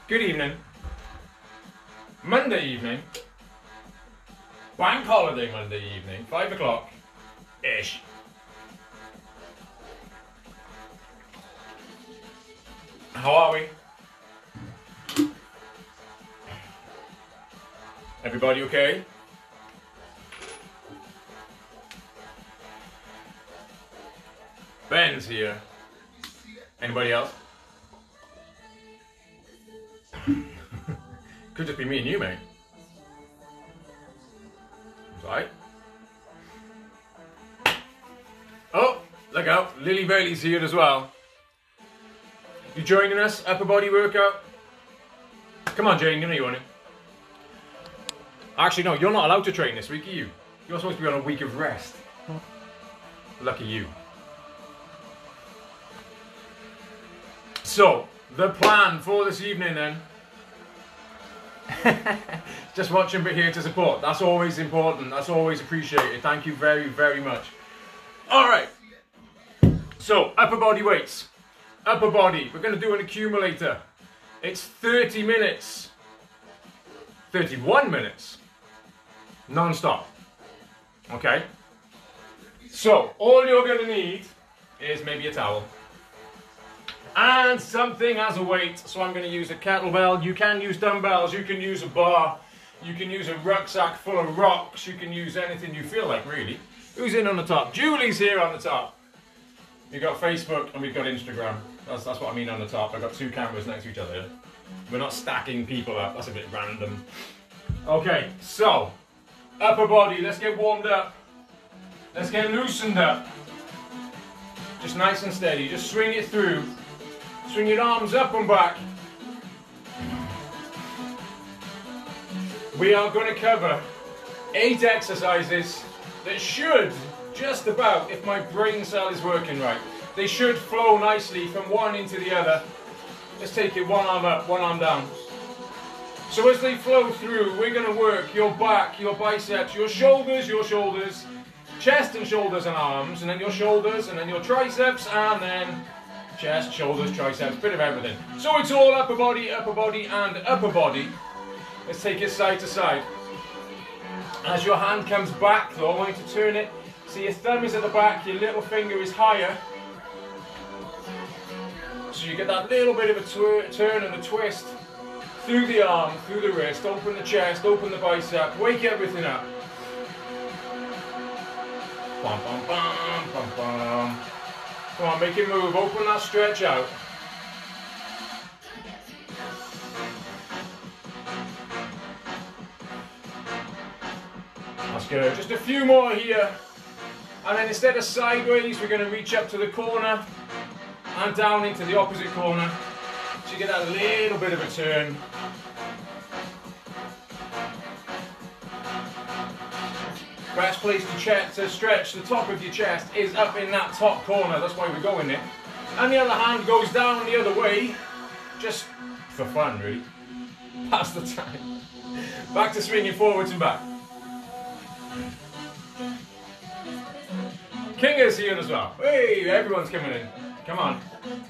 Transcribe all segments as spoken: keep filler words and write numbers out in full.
Good evening. Monday evening. Bank holiday Monday evening, five o'clock ish. How are we? Everybody okay? Ben's here. Anybody else? Could just be me and you, mate. Right. Oh, look out. Lily Bailey's here as well. You joining us? Upper body workout? Come on, Jane, you know you want it. Actually, no, you're not allowed to train this week, are you? You're supposed to be on a week of rest. Lucky you. So, the plan for this evening then. Just watching but here to support. That's always important. That's always appreciated. Thank you very, very much. Alright. So, upper body weights. Upper body. We're going to do an accumulator. It's thirty minutes. thirty-one minutes. Non-stop. Okay? So, all you're going to need is maybe a towel. And something as a weight, so I'm going to use a kettlebell. You can use dumbbells, you can use a bar, you can use a rucksack full of rocks, you can use anything you feel like, really. Who's in on the top? Julie's here on the top. We've got Facebook and we've got Instagram. That's, that's what I mean on the top. I've got two cameras next to each other. We're not stacking people up, that's a bit random. Okay, so, upper body, let's get warmed up. Let's get loosened up. Just nice and steady, just swing it through. Swing your arms up and back. We are going to cover eight exercises that should, just about, if my brain cell is working right, they should flow nicely from one into the other. Let's take it one arm up, one arm down. So as they flow through, we're going to work your back, your biceps, your shoulders, your shoulders, chest and shoulders and arms, and then your shoulders, and then your triceps, and then chest, shoulders, triceps, bit of everything. So it's all upper body, upper body, and upper body. Let's take it side to side. As your hand comes back, though, I want you to turn it. See, your thumb is at the back, your little finger is higher. So you get that little bit of a turn and a twist through the arm, through the wrist, open the chest, open the bicep, wake everything up. Bum, bum, bum, bum, bum. Come on, make it move, open that stretch out. That's good, just a few more here. And then instead of sideways, we're going to reach up to the corner and down into the opposite corner. So you get that little bit of a turn. Best place to, check, to stretch the top of your chest is up in that top corner, that's why we're going there. And the other hand goes down the other way, just for fun really, pass the time. Back to swinging forwards and back. Kinga's here as well. Hey, everyone's coming in, come on.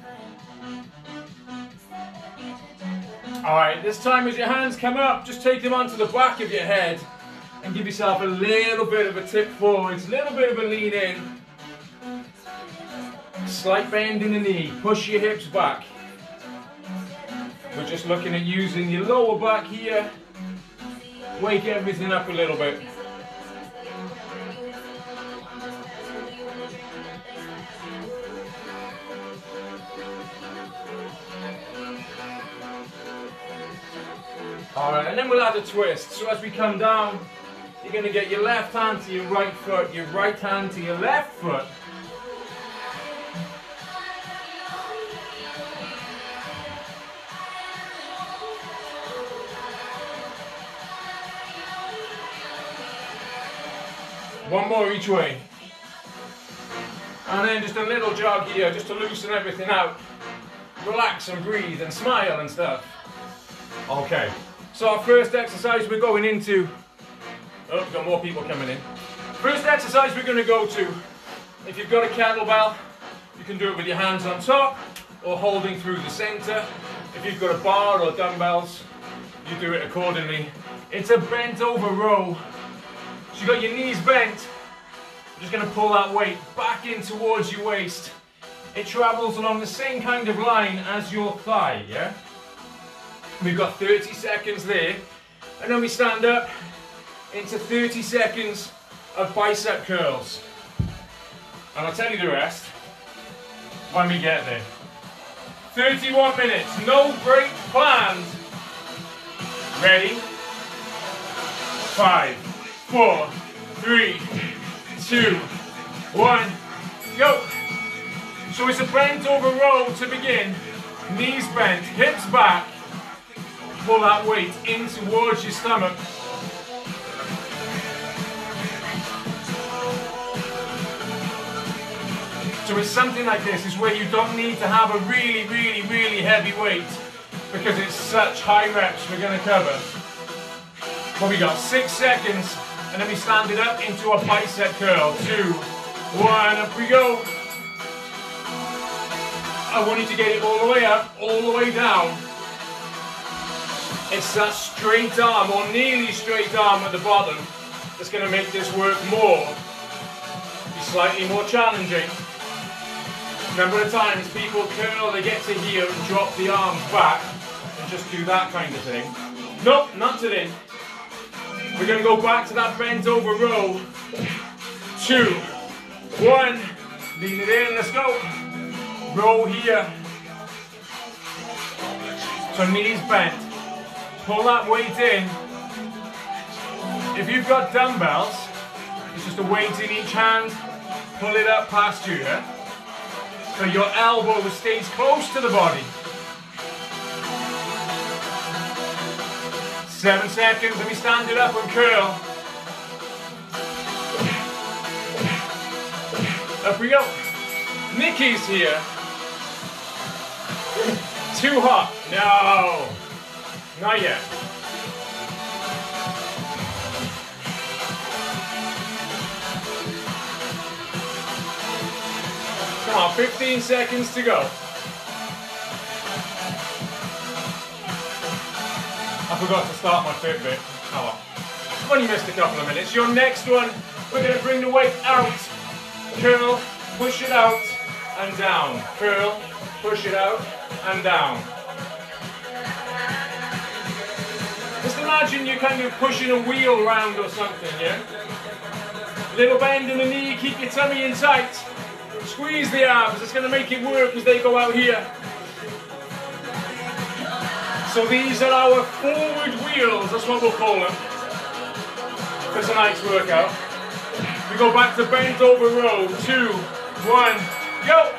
Alright, this time as your hands come up, just take them onto the back of your head. And give yourself a little bit of a tip forwards, a little bit of a lean in. Slight bend in the knee, push your hips back. We're just looking at using your lower back here. Wake everything up a little bit. Alright, and then we'll add a twist. So as we come down, you're going to get your left hand to your right foot, your right hand to your left foot. One more each way. And then just a little jog here, just to loosen everything out. Relax and breathe and smile and stuff. Okay, so our first exercise we're going into. Oh, we've got more people coming in. First exercise we're going to go to, if you've got a kettlebell, you can do it with your hands on top or holding through the center. If you've got a bar or dumbbells, you do it accordingly. It's a bent over row. So you've got your knees bent. You're just going to pull that weight back in towards your waist. It travels along the same kind of line as your thigh, yeah? We've got thirty seconds there. And then we stand up into thirty seconds of bicep curls. And I'll tell you the rest when we get there. thirty-one minutes, no break planned. Ready? Five, four, three, two, one, go. So it's a bent over row to begin. Knees bent, hips back. Pull that weight in towards your stomach. So it's something like this, is where you don't need to have a really, really, really heavy weight because it's such high reps we're going to cover. But we got six seconds and then we stand it up into a bicep curl. Two, one, up we go. I want you to get it all the way up, all the way down. It's that straight arm or nearly straight arm at the bottom that's going to make this work more, be slightly more challenging. Number of times people curl, they get to here and drop the arms back and just do that kind of thing. Nope, not today. We're going to go back to that bent over row. Two, one, lean it in, let's go. Row here. So knees bent. Pull that weight in. If you've got dumbbells, it's just a weight in each hand. Pull it up past you, yeah? So your elbow stays close to the body. Seven seconds and we stand it up and curl. Up we go. Nikki's here. Too hot. No. Not yet. Come on, fifteen seconds to go. I forgot to start my Fitbit. Oh well. I've only missed a couple of minutes. Your next one, we're going to bring the weight out. Curl, push it out, and down. Curl, push it out, and down. Just imagine you're kind of pushing a wheel round or something, yeah? Little bend in the knee, keep your tummy in tight. Squeeze the abs, it's going to make it work as they go out here. So these are our forward wheels, that's what we'll call them, for tonight's workout. We go back to bent over row, two, one, go!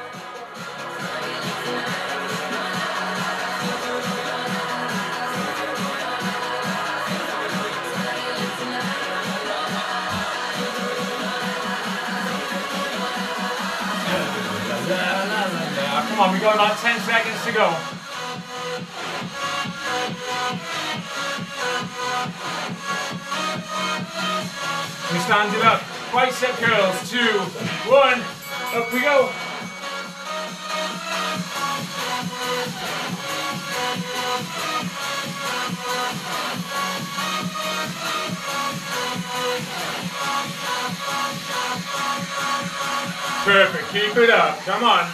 Come on, we got about ten seconds to go. We stand it up. Bicep curls. Two, one, up we go. Perfect. Keep it up. Come on.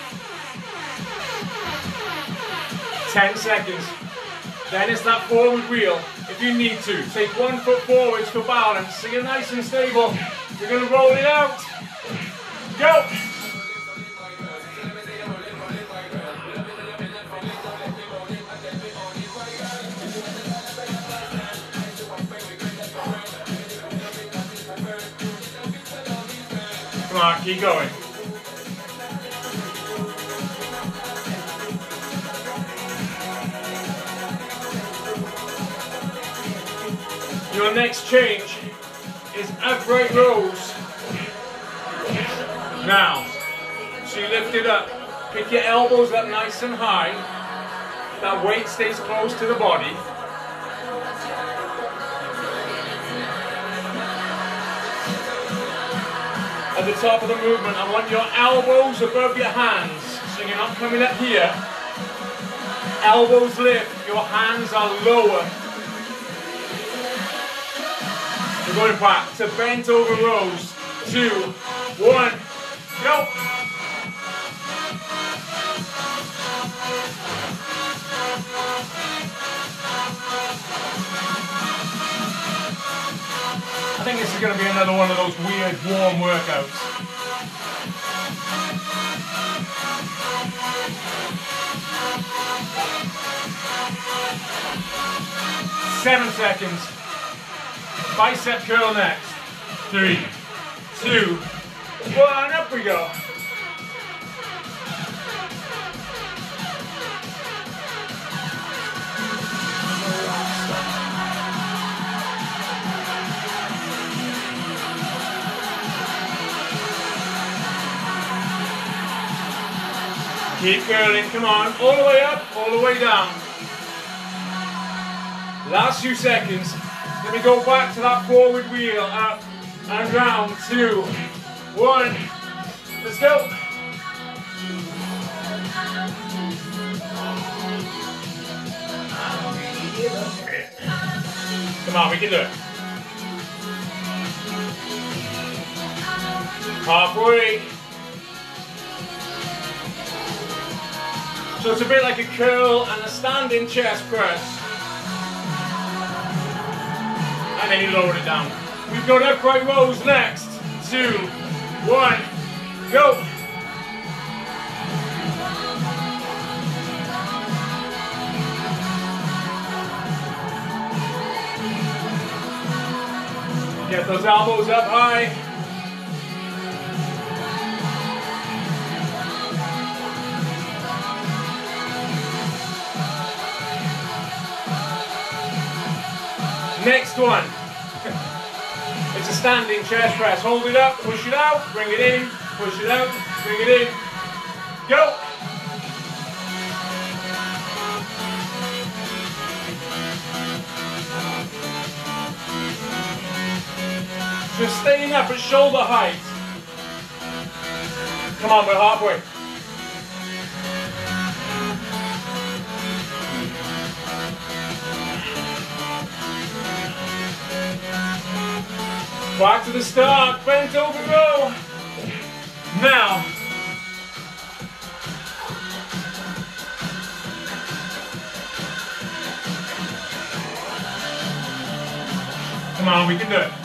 ten seconds. Then it's that forward wheel. If you need to, take one foot forwards for balance. So you're nice and stable. You're going to roll it out. Go! Come on, keep going. Your next change is upright rows. Now, so you lift it up, pick your elbows up nice and high. That weight stays close to the body. At the top of the movement, I want your elbows above your hands, so you're not coming up here. Elbows lift, your hands are lower. We're going back to bent over rows. Two, one, go. I think this is going to be another one of those weird warm workouts. Seven seconds. Bicep curl next. Three, two, one, up we go. Keep curling, come on, all the way up, all the way down. Last few seconds. Let me go back to that forward wheel, up and round, two, one, let's go. Come on, we can do it. Halfway. So it's a bit like a curl and a standing chest press. And then you lower it down. We've got upright rows next. Two, one, go. Get those elbows up high. Next one. It's a standing chest press. Hold it up, push it out, bring it in, push it out, bring it in. Go. Just staying up at shoulder height. Come on, we're halfway. Back to the start, bent over row. Now. Come on, we can do it.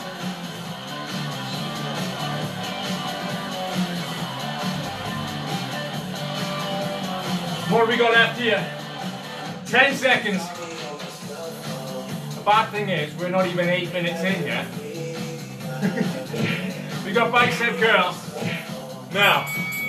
What have we got left here? Ten seconds. The bad thing is, we're not even eight minutes in yet. We got bicep curls. Now.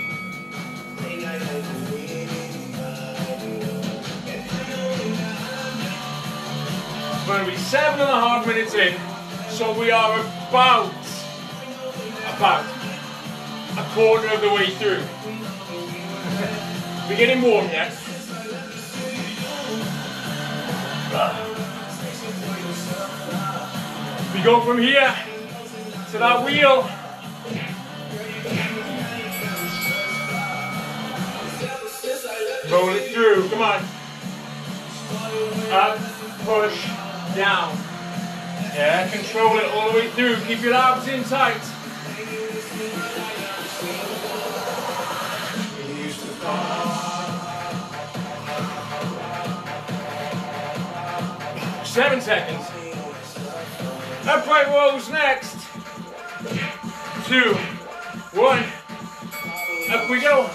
We're going to be seven and a half minutes in, so we are about, about a quarter of the way through. We're getting warm yet. We go from here to that wheel. Roll it through, come on. Up, push, down. Yeah, control it all the way through. Keep your abs in tight. Seven seconds. Upright rows next. Two, one, up we go.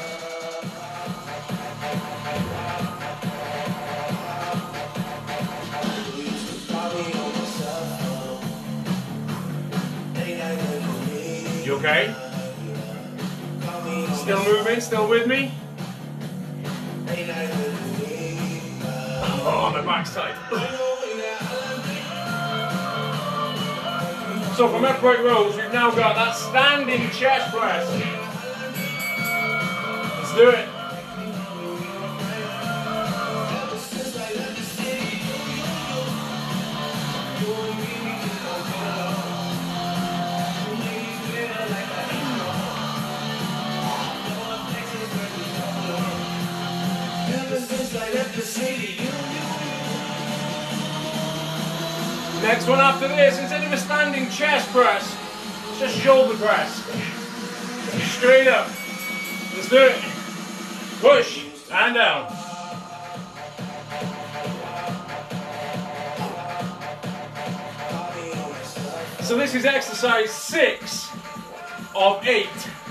You okay? Still moving, still with me? Oh, my back's tight. So from upright rows, we've now got that standing chest press. Let's do it. Ever since I left the city, Next one after this, instead of a standing chest press, just shoulder press. Straight up. Let's do it. Push and down. So this is exercise six of eight.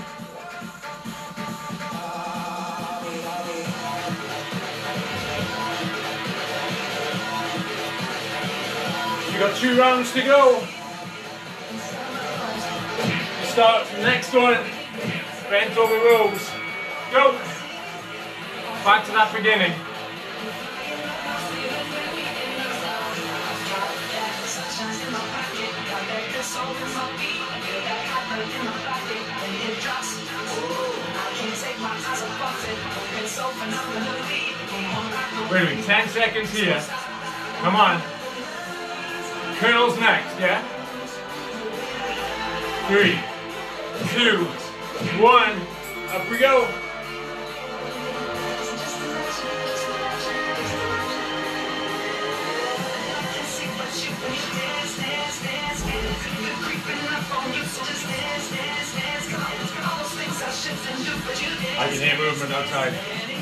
You've got two rounds to go. Start from the next one. Bent over rows. Go. Back to that beginning. Wait a minute, ten seconds here. Come on. Curls next, yeah? Three, two, one, up we go. I can hear movement outside.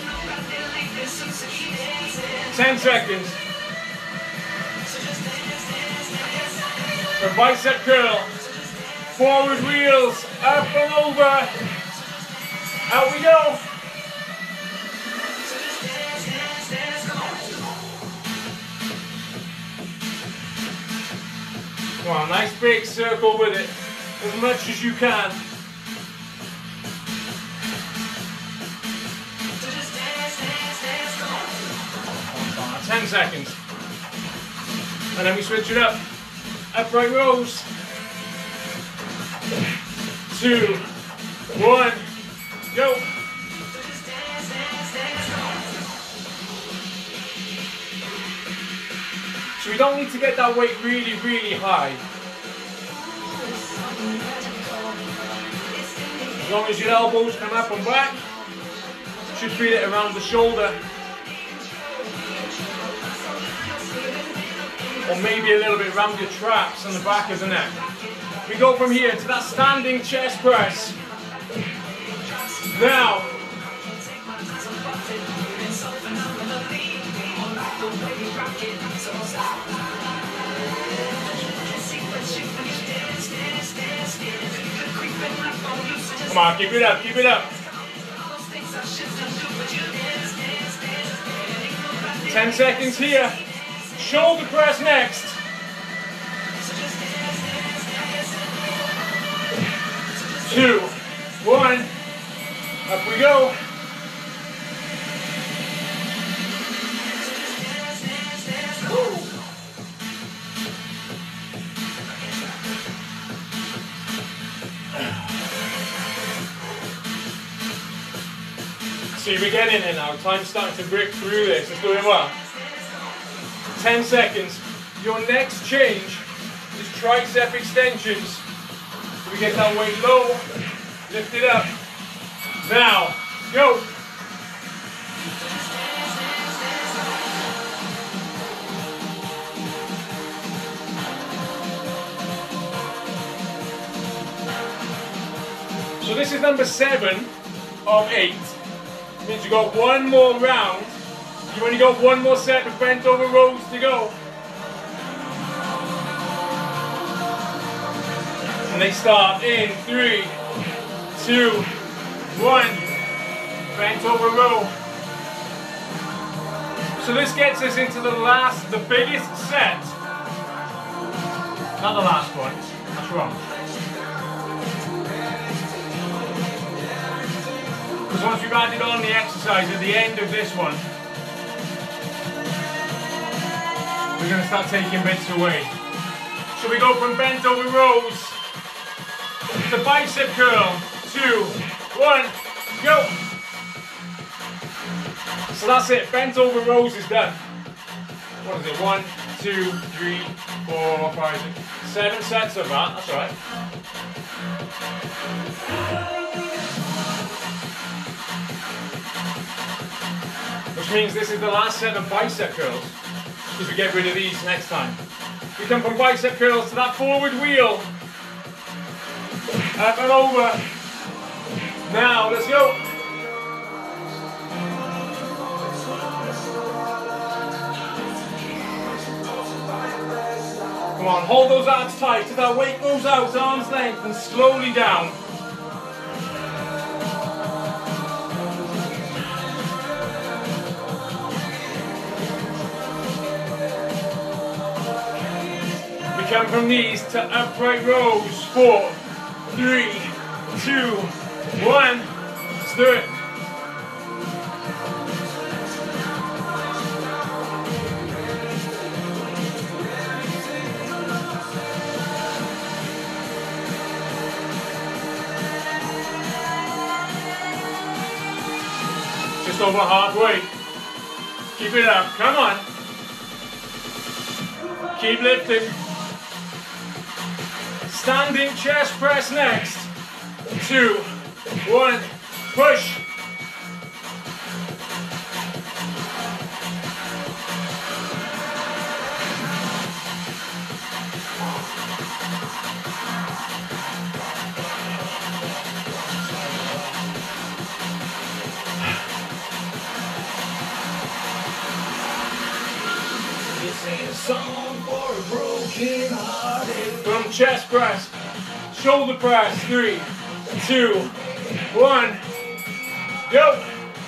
Ten seconds. For bicep curl. Forward wheels, up and over. Out we go. Come on, nice big circle with it, as much as you can. Ten seconds. And then we switch it up. Upright rows. Two, one, go. So we don't need to get that weight really, really high. As long as your elbows come up and back, should feel it around the shoulder. Or maybe a little bit around your traps and the back of the neck. We go from here to that standing chest press. Now, come on, keep it up, keep it up. Ten seconds here. Shoulder press next. Two, one, up we go. Woo. See, we're getting in now. Time's starting to break through this. It's doing well. Ten seconds. Your next change is tricep extensions. So we get that weight low, lift it up. Now, go. So this is number seven of eight. It means you got one more round. You only got one more set of bent over rows to go. And they start in three, two, one. Bent over row. So this gets us into the last, the biggest set. Not the last one. That's wrong. Because once we've added on the exercise at the end of this one, we're going to start taking bits away. So we go from bent over rows to bicep curl. Two, one, go. So that's it. Bent over rows is done. What is it? One, two, three, four, five, six, seven sets of that. That's all right. Which means this is the last set of bicep curls, because we get rid of these next time. We come from bicep curls to that forward wheel. Up and over. Now, let's go. Come on, hold those abs tight so that weight goes out, arm's length, and slowly down. We come from knees to upright rows. Four, three, two, one. Let's do it. Just over halfway. Keep it up. Come on. Keep lifting. Standing chest press next. Two, one, push. From chest press, shoulder press, three, two, one, go.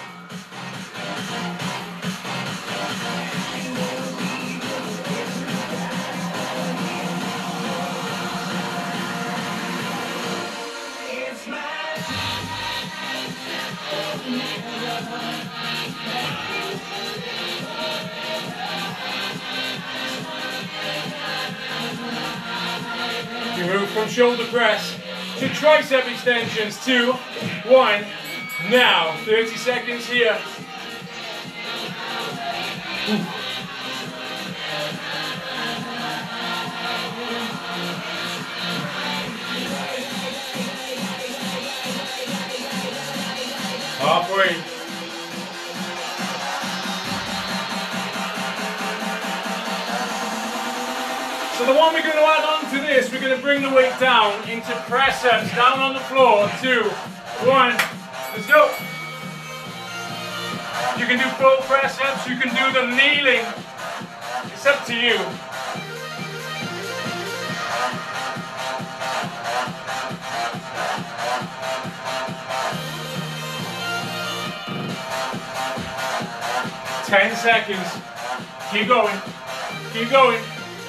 You move from shoulder press to tricep extensions. Two, one, now. thirty seconds here. Ooh. Halfway. So the one we're going to add on to this, we're going to bring the weight down into press ups, down on the floor. Two, one, let's go. You can do full press ups, you can do them kneeling. It's up to you. Ten seconds. Keep going. Keep going.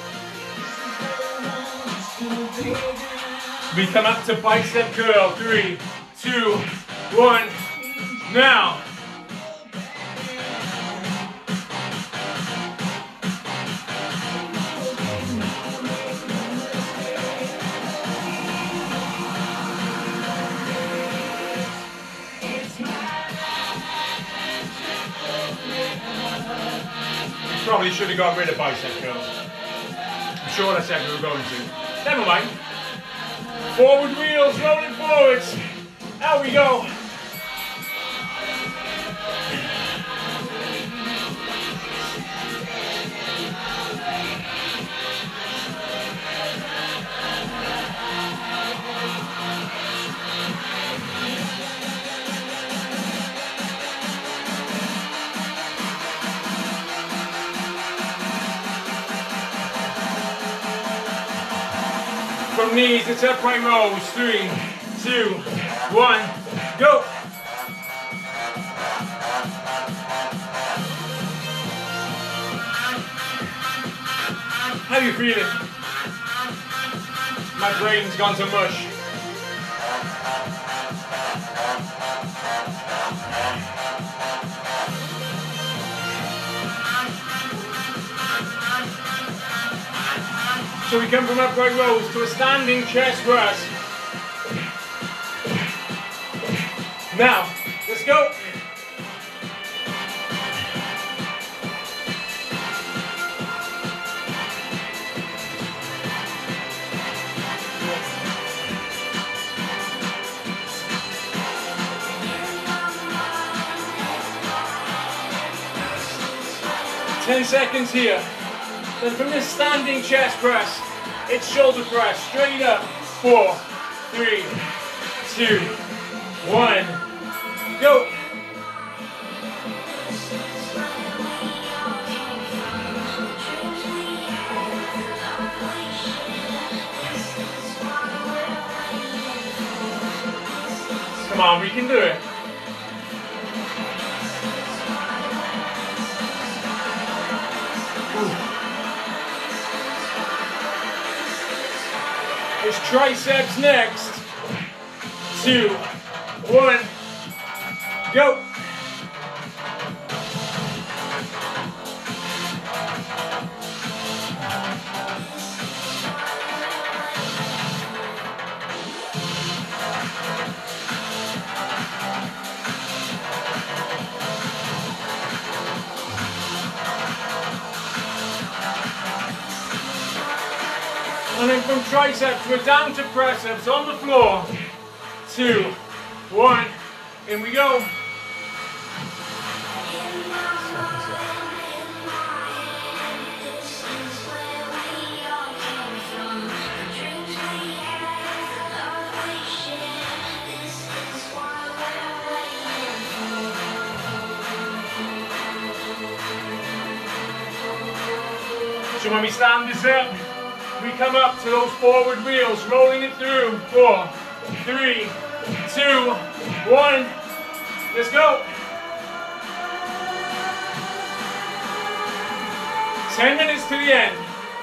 We come up to bicep curl. Three, two, one, now. Probably should have got rid of bicep curls. I'm sure I said we were going to. Never mind. Forward wheels, rolling forwards. Out we go. From knees, it's upright rows. Three, two, one, go. How do you feel it? My brain's gone to mush. So we come from upright rows to a standing chest press. Now, let's go. Ten seconds here. Then from this standing chest press, it's shoulder press, straight up. Four, three, two, one, go. Come on, we can do it. It's triceps next. Two, one, go. And then from triceps, we're down to precepts on the floor. Two, one, in we go. So when we stand this up, we come up to those forward wheels, rolling it through. Four, three, two, one. Let's go. Ten minutes to the end.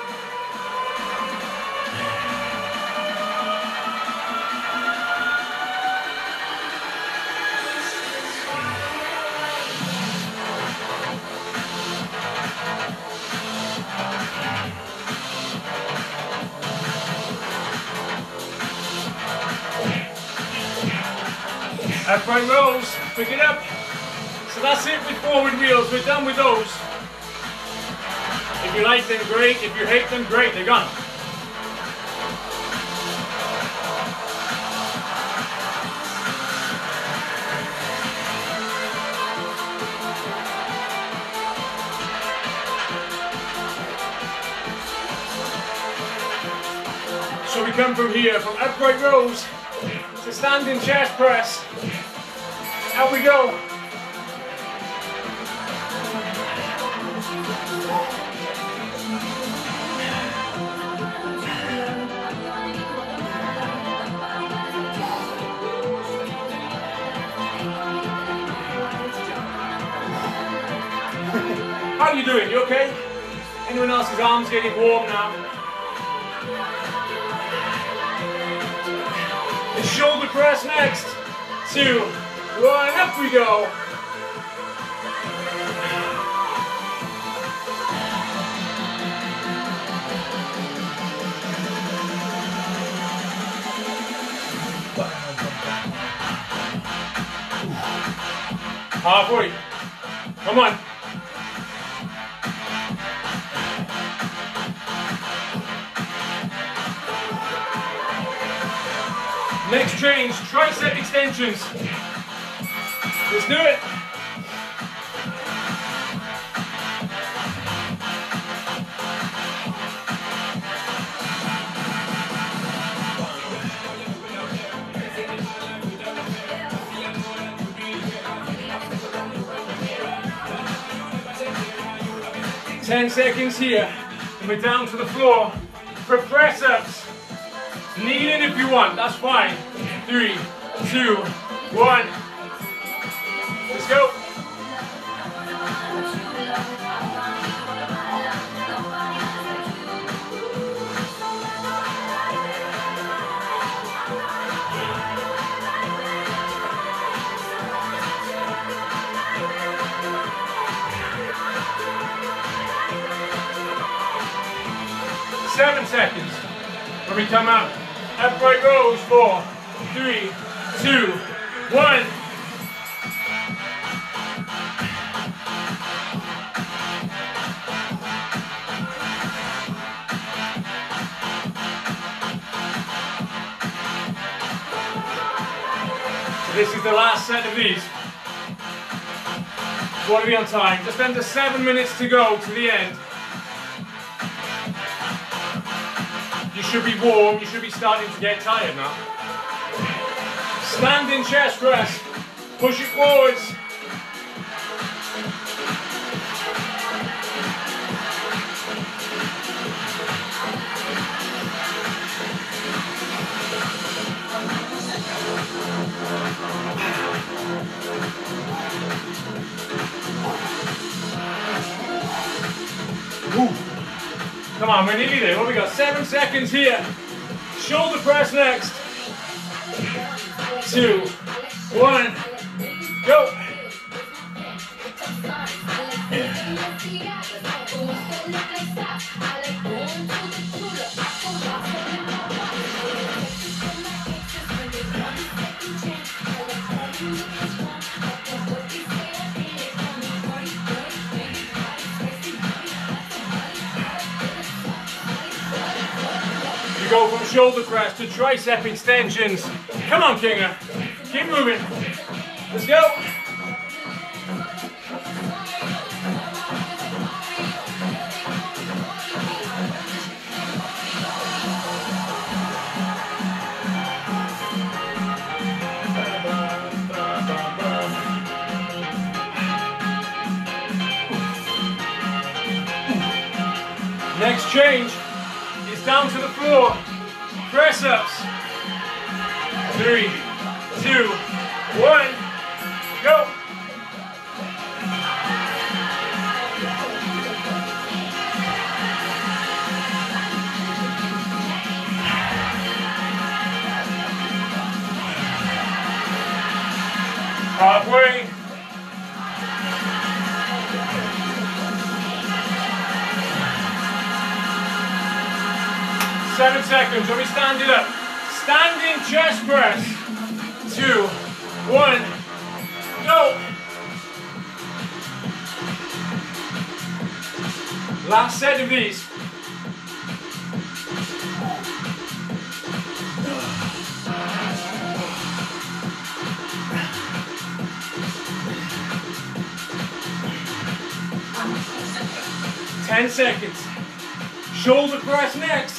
Upright rows, pick it up. So that's it with forward wheels, we're done with those. If you like them, great. If you hate them, great, they're gone. So we come from here, from upright rows to standing chest press. Out we go. How are you doing? You okay? Anyone else's arms getting warm now? The shoulder press next. Two, one, up we go. Halfway. Come on. Next change, tricep extensions. Let's do it. Ten seconds here, and we're down to the floor for press-ups. Kneel in if you want, that's fine. Three, two, one. Let's go. Seven seconds. When we come out, upright rows, four, three, two, one. So this is the last set of these. Want to be on time. Just under seven minutes to go to the end. You should be warm, you should be starting to get tired now. Standing chest press. Push it forwards. Ooh. Come on, we're nearly there. What we got? Seven seconds here. Shoulder press next. Two, one, go. Go from shoulder press to tricep extensions. Come on, Kinger. Keep moving. Let's go. Next change is down to the floor. Press ups. Three, two, one, go. Halfway. Seven seconds. Let me stand it up. Standing chest press. Two, one, go. Last set of these. Ten seconds. Shoulder press next.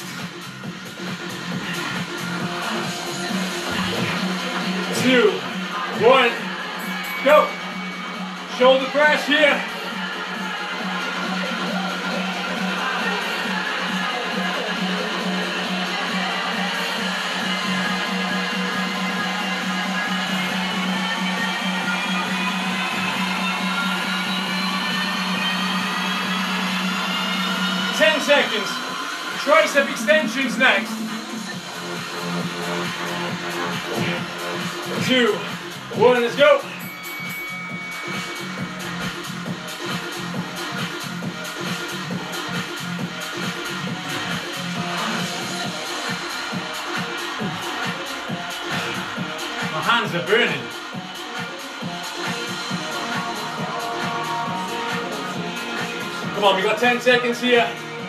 Two, one, go. Shoulder press here. Ten seconds. Tricep extensions next. Two, one, let's go. My hands are burning. Come on, we got ten seconds here.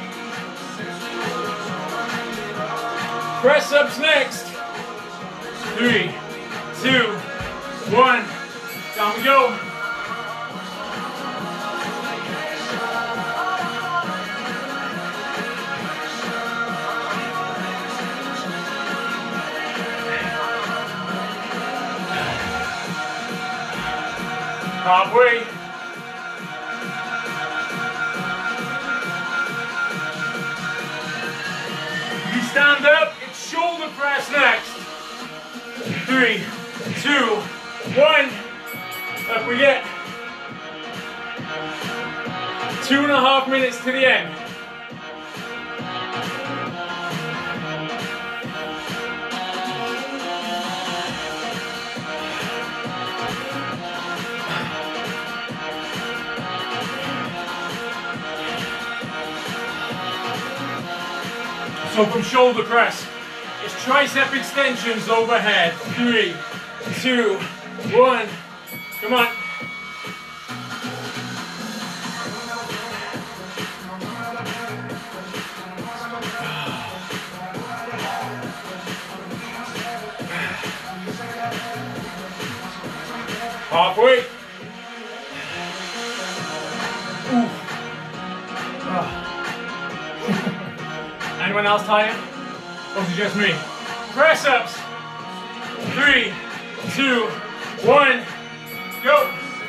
Press ups next. Three, two, one, down we go. Halfway. You stand up, it's shoulder press next. Three, two, one. Up we get. Two and a half minutes to the end. So from shoulder press, it's tricep extensions overhead. Three, two, one. Come on. Halfway. Ooh. Ah. Anyone else tired? Or is it just me? Press ups. Three, two, one, go.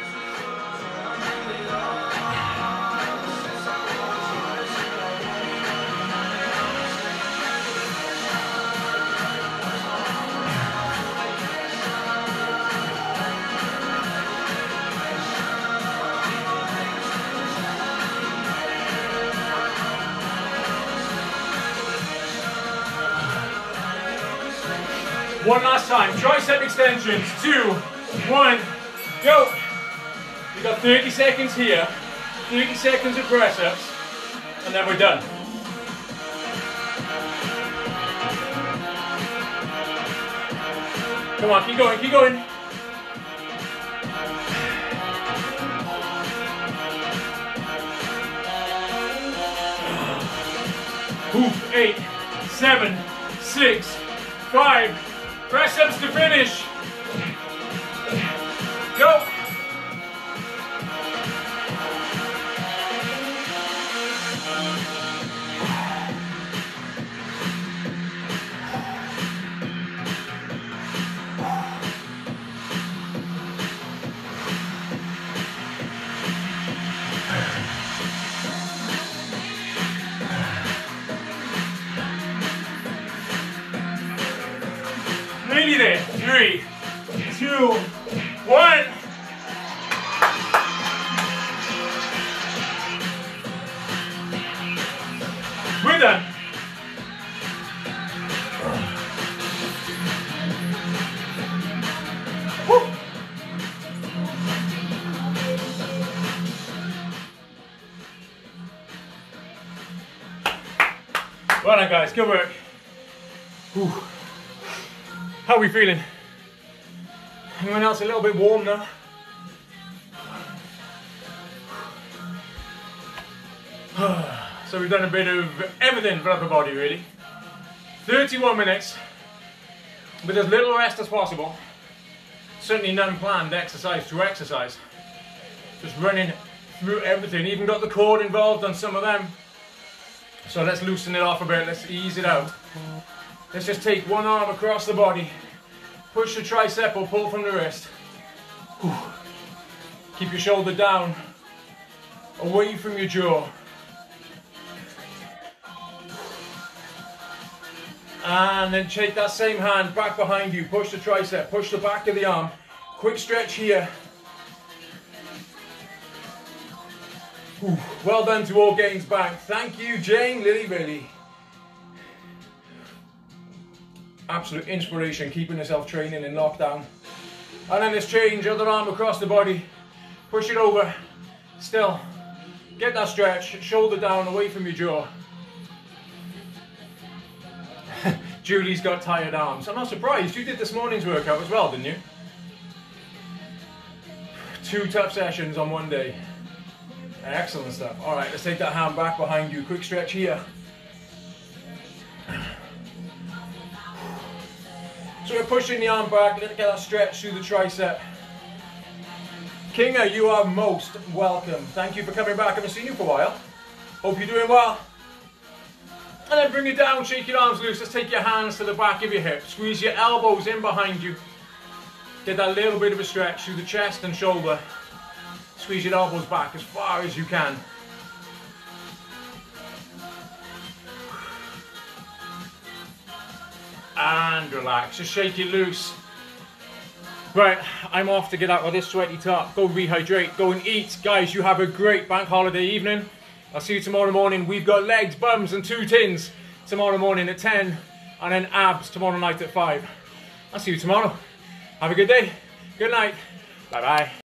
One last time, tricep extensions, two, one, go. We've got thirty seconds here, thirty seconds of press ups, and then we're done. Come on, keep going, keep going. Ooh, eight, seven, six, five, press ups to finish. Go. Nearly there. Three, two, one. We're done. Woo. Well done, guys. Good work. Whew. How are we feeling? Anyone else a little bit warm now? So we've done a bit of everything for upper body really. thirty-one minutes with as little rest as possible. Certainly none planned exercise to exercise. Just running through everything, even got the cord involved on some of them. So let's loosen it off a bit, let's ease it out. Let's just take one arm across the body, push the tricep or pull from the wrist. Whew. Keep your shoulder down, away from your jaw. And then take that same hand back behind you, push the tricep, push the back of the arm. Quick stretch here. Whew. Well done to all gains back. Thank you, Jane, Lily, Billy. Absolute inspiration, keeping yourself training in lockdown. And then let's change, other arm across the body, push it over, still, get that stretch, shoulder down, away from your jaw. Julie's got tired arms. I'm not surprised, you did this morning's workout as well, didn't you? Two tough sessions on one day. Excellent stuff. All right, let's take that hand back behind you, quick stretch here. So we're pushing the arm back, let's get that stretch through the tricep. Kinga, you are most welcome. Thank you for coming back. I haven't seen you for a while. Hope you're doing well. And then bring it down, shake your arms loose. Let's take your hands to the back of your hips. Squeeze your elbows in behind you. Get that little bit of a stretch through the chest and shoulder. Squeeze your elbows back as far as you can. And relax, just shake it loose. Right, I'm off to get out of this sweaty top, go rehydrate, go and eat. Guys, you have a great bank holiday evening. I'll see you tomorrow morning. We've got legs, bums and two tins tomorrow morning at ten, and then abs tomorrow night at five. I'll see you tomorrow. Have a good day, good night, bye bye.